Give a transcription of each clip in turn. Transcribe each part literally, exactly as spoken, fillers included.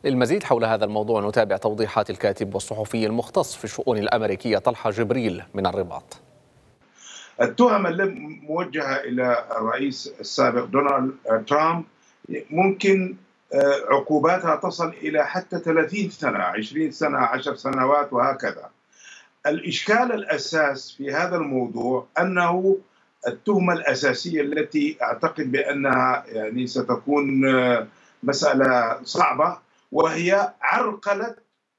للمزيد حول هذا الموضوع نتابع توضيحات الكاتب والصحفي المختص في الشؤون الأمريكية طلحة جبريل من الرباط. التهم الموجهة إلى الرئيس السابق دونالد ترامب ممكن عقوباتها تصل إلى حتى ثلاثين سنة، عشرين سنة، عشر سنوات وهكذا. الإشكال الأساس في هذا الموضوع أنه التهمة الأساسية التي أعتقد بأنها يعني ستكون مسألة صعبة، وهي عرقلة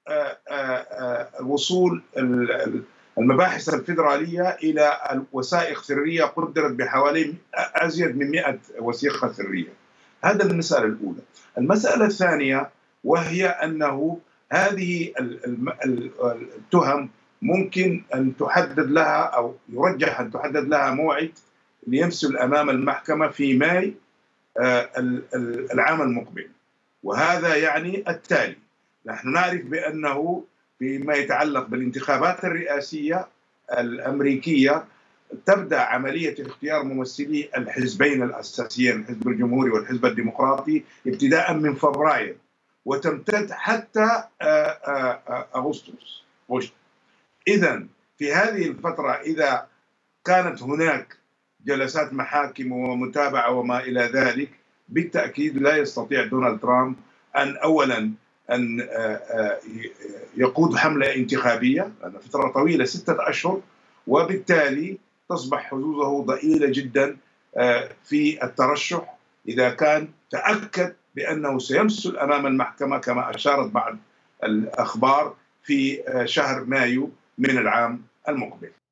وصول المباحث الفيدرالية إلى وثائق سرية قدرت بحوالي أزيد من مئة وثيقة سرية. هذا المسألة الأولى. المسألة الثانية وهي أنه هذه التهم ممكن أن تحدد لها أو يرجح أن تحدد لها موعد ليمثل أمام المحكمة في ماي العام المقبل، وهذا يعني التالي: نحن نعرف بأنه فيما يتعلق بالانتخابات الرئاسية الأمريكية تبدأ عملية اختيار ممثلي الحزبين الأساسيين، الحزب الجمهوري والحزب الديمقراطي، ابتداء من فبراير وتمتد حتى أغسطس. إذن في هذه الفترة إذا كانت هناك جلسات محاكم ومتابعة وما إلى ذلك، بالتأكيد لا يستطيع دونالد ترامب أن أولا أن يقود حملة انتخابية لأن فترة طويلة ستة أشهر، وبالتالي تصبح حظوظه ضئيلة جدا في الترشح إذا كان تأكد بأنه سيمثل أمام المحكمة كما أشارت بعض الأخبار في شهر مايو من العام المقبل.